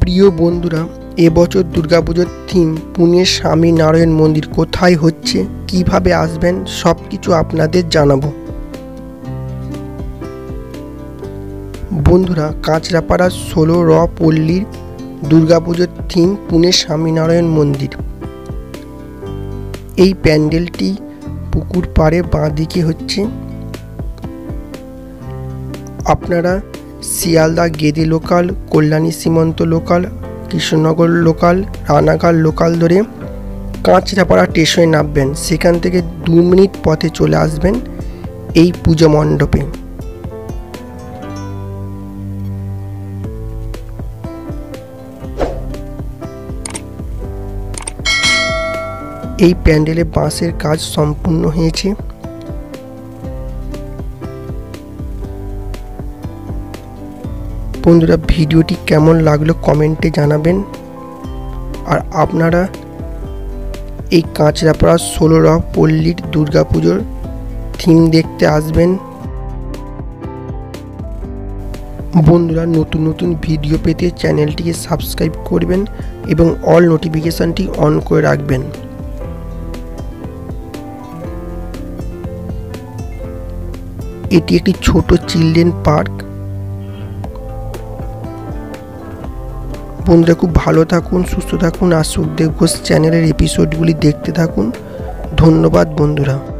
প্রিয় বন্ধুরা, এবছর দুর্গাপুজোর থিম পুনের স্বামী নারায়ণ মন্দির কোথায় হচ্ছে, কিভাবে আসবেন, সব কিছু আপনাদের জানাবো। বন্ধুরা, কাঁচরাপাড়া 16 পল্লীর দুর্গাপুজোর থিম পুনের স্বামীনারায়ণ মন্দির। এই প্যান্ডেলটি পুকুর পাড়ে বাঁদিকে হচ্ছে। আপনারা Sealdah Gede local, Kalyani Simanta local, Krishnanagar local, Ranaghat local ধরে কাঁচরাপাড়া স্টেশনে নামবেন। সেখান থেকে 2 মিনিট পথে চলে আসবেন এই পুজো মণ্ডপে। এই প্যান্ডেলে বাঁশের কাজ সম্পূর্ণ হয়েছে। বন্ধুরা, ভিডিওটি কেমন লাগলো কমেন্টে জানাবেন। আর আপনারা এই কাঁচরাপাড়া 16 পল্লীর দুর্গাপুজোর থিম দেখতে আসবেন। বন্ধুরা, নতুন নতুন ভিডিও পেতে চ্যানেলটিকে সাবস্ক্রাইব করবেন এবং অল নোটিফিকেশনটি অন করে রাখবেন। এটি একটি ছোট চিলড্রেন পার্ক। বন্ধুরা, খুব ভালো থাকুন, সুস্থ থাকুন। আর সুখদেব ঘোষ চ্যানেলের এপিসোডগুলি দেখতে থাকুন। ধন্যবাদ বন্ধুরা।